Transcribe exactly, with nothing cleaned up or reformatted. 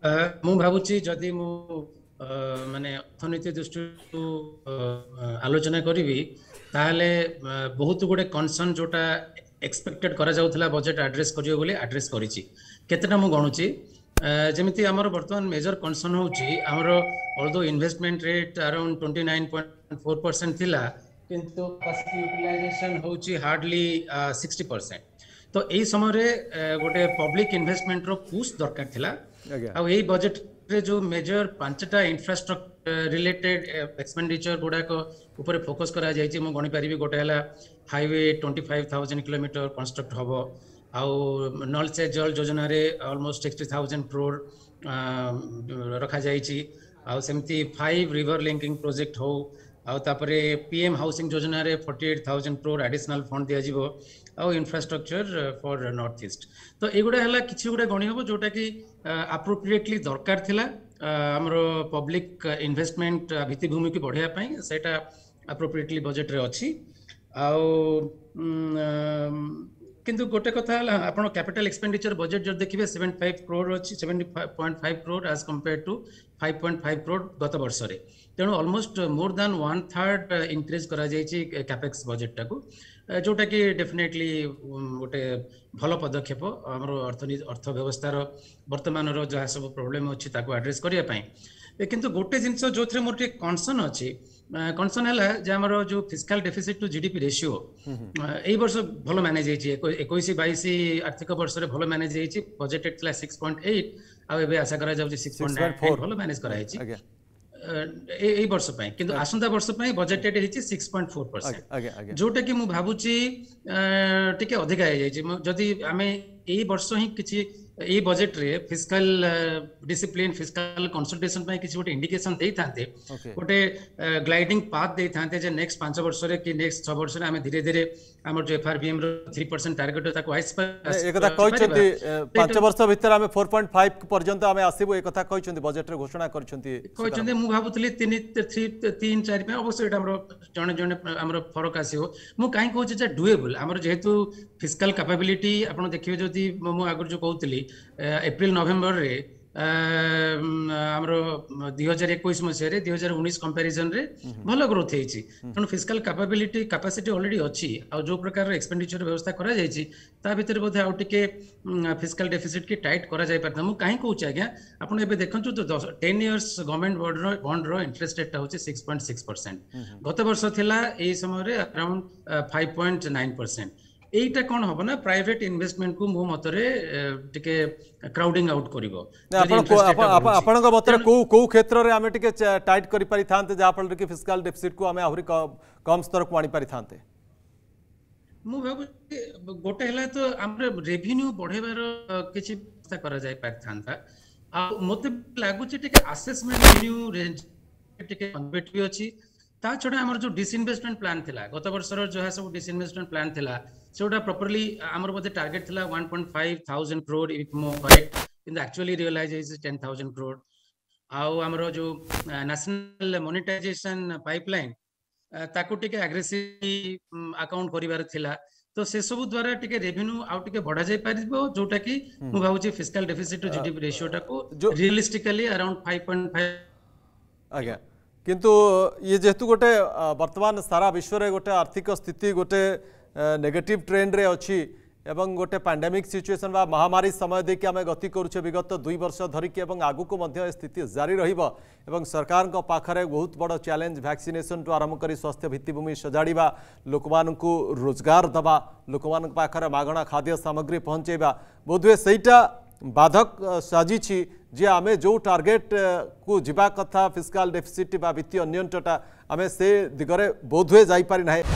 ମୁଁ ଭାବୁଛି ଯଦି ମୁଁ ମାନେ ଅର୍ଥନୀତି ଦୃଷ୍ଟିରୁ ଆଲୋଚନା କରିବି ତାହେଲେ ବହୁତ ଗୁଡ଼େ କନସର୍ନ ଯୋଉଟା ଏକ୍ସପେକ୍ଟେଡ୍ କରାଯାଉଥିଲା ବଜେଟ୍ ଆଡ୍ରେସ୍ କରିବ ବୋଲି ଆଡ୍ରେସ୍ କରିଛି। କେତେଟା ମୁଁ ଗଣୁଛି ଯେମିତି ଆମର ବର୍ତ୍ତମାନ ମେଜର କନସର୍ନ ହେଉଛି ଆମର although investment rate around twenty nine point four percent ଥିଲା କିନ୍ତୁ କାପାସିଟି ୟୁଟିଲାଇଜେସନ୍ ହେଉଛି ହାର୍ଡଲି ସିକ୍ସଟି ପରସେଣ୍ଟ। ତ ଏଇ ସମୟରେ ଗୋଟେ ପବ୍ଲିକ ଇନଭେଷ୍ଟମେଣ୍ଟର ପୁsh ଦରକାର ଥିଲା। ଆଉ ଏଇ ବଜେଟରେ ଯୋଉ ମେଜର ପାଞ୍ଚଟା ଇନଫ୍ରାଷ୍ଟ୍ରକ୍ଚର ରିଲେଟେଡ ଏକ୍ସପେଣ୍ଡିଚର ଗୁଡାକ ଉପରେ ଫୋକସ କରାଯାଇଛି ମୁଁ ଗଣିପାରିବି। ଗୋଟେ ହେଲା highway twenty five thousand kilometre construct ହବ। ଆଉ ନଳ ସେ ଜଳ ଯୋଜନାରେ ଅଲମୋଷ୍ଟ ସିକ୍ସଟି ଥାଉଜେଣ୍ଡ କ୍ରୋଡ ରଖାଯାଇଛି। ଆଉ ସେମିତି ଫାଇଭ ରିଭର ଲିଙ୍କିଙ୍ଗ ପ୍ରୋଜେକ୍ଟ ହଉ ଆଉ ତାପରେ ପିଏମ୍ ହାଉସିଂ ଯୋଜନାରେ forty eight thousand crore additional fund ଦିଆଯିବ ଆଉ ଇନଫ୍ରାଷ୍ଟ୍ରକ୍ଚର ଫର ନର୍ଥ ଇଷ୍ଟ। ତ ଏଗୁଡ଼ା ହେଲା କିଛି ଗୁଡ଼ା ଗଣି ହେବ ଯୋଉଟା କି ଆପ୍ରୋପ୍ରିଏଟଲି ଦରକାର ଥିଲା ଆମର ପବ୍ଲିକ ଇନଭେଷ୍ଟମେଣ୍ଟ ଭିତ୍ତିଭୂମିକୁ ବଢ଼ାଇବା ପାଇଁ। ସେଇଟା ଆପ୍ରୋପ୍ରିଏଟଲି ବଜେଟରେ ଅଛି। ଆଉ କିନ୍ତୁ ଗୋଟେ କଥା ହେଲା ଆପଣ କ୍ୟାପିଟାଲ ଏକ୍ସପେଣ୍ଡିଚର ବଜେଟ ଯଦି ଦେଖିବେ ସେଭେଣ୍ଟି ଫାଇଭ କ୍ରୋଡ ଅଛି ସେଭେଣ୍ଟି ପଏଣ୍ଟ ଫାଇଭ କ୍ରୋଡ ଆଜ compare to five point five crore ଗତ ବର୍ଷରେ। ତେଣୁ almost more than one third increase କରାଯାଇଛି କ୍ୟାପେକ୍ସ ବଜେଟଟାକୁ ଯୋଉଟା କି ଡେଫିନେଟଲି ଗୋଟେ ଭଲ ପଦକ୍ଷେପ ଆମର ଅର୍ଥନୀତି ଅର୍ଥ ବ୍ୟବସ୍ଥାର ବର୍ତ୍ତମାନର ଯାହା ସବୁ ପ୍ରୋବ୍ଲେମ ଅଛି ତାକୁ ଆଡ୍ରେସ କରିବା ପାଇଁ। କିନ୍ତୁ ଗୋଟେ ଜିନିଷ ଯୋଉଥିରେ ମୋର ଟିକେ କନସର୍ନ ଅଛି କନସର୍ନ ହେଲା ଯେ ଆମର ଯୋଉ fiscal deficit to GDP ratio ଏଇ ବର୍ଷ ଭଲ ମ୍ୟାନେଜ ହେଇଛି। ଏକୋଇଶ ବାଇଶ ଆର୍ଥିକ ବର୍ଷରେ ଭଲ ମ୍ୟାନେଜ ହେଇଛି। ବଜେଟେଡ୍ ଥିଲା ସିକ୍ସ ପଏଣ୍ଟ ଏଇଟ୍ ଆଉ ଏବେ ଆଶା କରାଯାଉଛି ସିକ୍ସ ପଏଣ୍ଟ ନାଇନ୍ ଭଲ ମ୍ୟାନେଜ କରାଯାଇଛି ଏଇ ବର୍ଷ ପାଇଁ। କିନ୍ତୁ ଆସନ୍ତା ବର୍ଷ ପାଇଁ ବଜେଟେଡ୍ ହେଇଛି ସିକ୍ସ ପଏଣ୍ଟ ଫୋର୍ ପରସେଣ୍ଟ ଯୋଉଟା କି ମୁଁ ଭାବୁଛି ଟିକେ ଅଧିକା ହେଇଯାଇଛି। ଯଦି ଆମେ ଏଇ ବର୍ଷ ହିଁ କିଛି ଏଇ ବଜେଟରେ ଫିସ୍କାଲ ଡିସିପ୍ଲିନ ଫିସ୍କାଲ କନସଲଟେସନ ପାଇଁ କିଛି ଗୋଟେ ଇଣ୍ଡିକେସନ ଦେଇଥାନ୍ତେ ଗୋଟେ ଗ୍ଲାଇଡିଂ ପାଥ ଦେଇଥାନ୍ତେ ଯେ ନେକ୍ସଟ ପାଞ୍ଚ ବର୍ଷରେ କି ନେକ୍ସଟ ଛଅ ବର୍ଷରେ ଆମେ ଧୀରେ ଧୀରେ ଆମର ଯୋଉ ଏଫଆରବିଏମ ର थ्री परसेंट टार्गेट ताको एकथा कहछन्ती पाँच वर्ष भीतर आमे फोर पॉइंट फाइव पर्यंत आमे आसीबो एकथा कहछन्ती बजेट रे घोषणा करछन्ती कहछन्ती मु भाबुतली तीन थ्री तीन चार पे अवश्य एटा हमरो जने जने हमरो फरक आसीबो। मु काई कहछि जे डुएबल हमरो जेहेतु फिस्कल कैपेबिलिटी आपण देखिबे जदी मु आगर जो कहउतली एप्रिल नवेम्बर रे आमर दुई हजार एक मसीह दुई हजार उन्नीस कंपेरिजन रे भल ग्रोथ होती तेणु फिस्काल कैपेबिलिटी कैपेसिटी ऑलरेडी अच्छी आ जो प्रकार एक्सपेंडिचर व्यवस्था करा जायछि ता भितर बोधे आउ टिके फिस्काल डेफिसिट की टाइट करा जाय पारता। मु काहे कहूछि आज्ञा आपण एबे देखंतु तो टेन इयर्स गवर्नमेंट बॉन्ड रो बॉन्ड रो इंटरेस्ट रेट होछि सिक्स पॉइंट सिक्स परसेंट गत वर्ष थिला एई समय रे around five point nine percent. एटा कोन होबो ना प्राइवेट इन्वेस्टमेंट को मो मतरे टिके क्राउडिंग आउट करिवो। आपण आपण को मतरे को को क्षेत्र रे हमें टिके टाइट करि पारि थांते जा फल कि फिस्कल डेफिसिट को हमें आहुरी कम स्तर को आनी पारि थांते। मु भाबु गोटे हला तो हमरे रेवेन्यू बढ़ेबार किछि व्यवस्था करा जाय पार थांता। आ मते लागु छि टिके असेसमेंट रेवेन्यू रेंज टिके कन्वर्टिव अछि। ता छडा हमर जो डिसइन्वेस्टमेंट प्लान थिला गत वर्षर जो सब डिसइन्वेस्टमेंट प्लान थिला सेटा प्रॉपर्ली हमर बदे टारगेट थिला one point five thousand crore if मो correct in actually realise is ten thousand crore. आउ हमर जो नेशनल मोनेटाइजेशन पाइपलाइन ताकू टिके एग्रेसिव अकाउंट करिवार थिला तो से सब द्वारा टिके रेवेन्यू आउ टिके बढ़ा जाय पारिबो जोटा कि मु भाबुची fiscal deficit to GDP ratio टाको realistically around five point five. आज्ञा किंतु ये जेहेतु गोटे वर्तमान सारा विश्व रे गोटे आर्थिक स्थिति गोटे नेगेटिव ट्रेंड रे अच्छी एवं गोटे पैंडेमिक सिचुएशन बा महामारी समय देखिए आम गति करुचे विगत दुई वर्ष धरिकी एवं आगु को मध्य स्थिति जारी रहिबो एवं सरकार को पाखरे बहुत बड़ चैलेंज वैक्सीनेशन टू आरंभ करी स्वास्थ्य भित्तिभूमि सजाड़िबा लोक मानकु रोजगार दबा लोक मान पाखरे मागणा खाद्य सामग्री पहुंचेबा बोधवे सेटा बाधक साजी जे आमे जो टार्गेट को जीवा कथा फिस्काल डेफिसिट बा वित्तीय नियंत्रणटा आमे से दिगरे बोधवे जाई पारि नाही।